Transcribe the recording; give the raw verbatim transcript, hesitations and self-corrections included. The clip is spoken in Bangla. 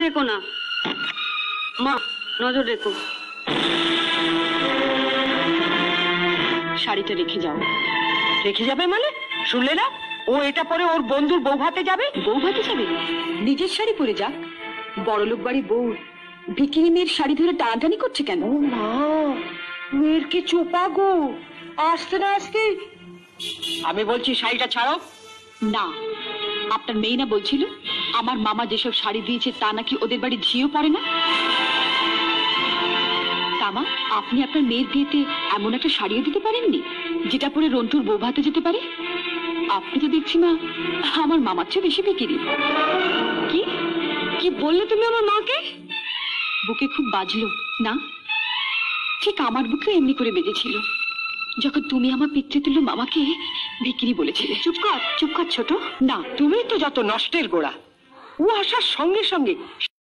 রেখো না মা, নজর রেখো। শাড়িটা রেখে যাও। রেখে যাবে মানে? শুনলে না, ও এটা পরে ওর বন্ধুর বউ ভাতে যাবে। বউ ভাতে যাবে? নিজের শাড়ি পরে যাক। বড়লোক বাড়ি বউ ভিকিরি মেয়ের শাড়ি ধরে টানাটানি করছে কেন? ও মা, মেয়ের কি চোপা গো, আসতে না আসতে। আমি বলছি শাড়িটা ছাড়ো। না, আপনার মেয়ে না বলছিল আমার মামা যেসব শাড়ি দিয়েছে তা নাকি ওদের বাড়ি ঝিও পড়ে না। তামা, আপনি আপনার মেয়ের বিয়েতে এমন একটা শাড়িও দিতে পারেননি যেটা পরে রন্টুর বউ ভাতে যেতে পারে? আপনি তো দেখছি না আমার মামার চেয়ে বেশি বিক্রি। কি কি বললে তুমি আমার মাকে? বুকে খুব বাজলো না? ঠিক আমার বুকে এমনি করে বেজেছিল যখন তুমি আমার পিতৃতুল্য মামাকে বিক্রি বলেছিলে। চুপ কর, চুপ কর ছোট। না, তুমি তো যত নষ্টের গোড়া। ও আসার সঙ্গে সঙ্গে